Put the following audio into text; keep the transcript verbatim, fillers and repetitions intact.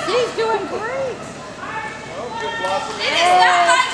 She's doing great. Oh, good blossom. It is not my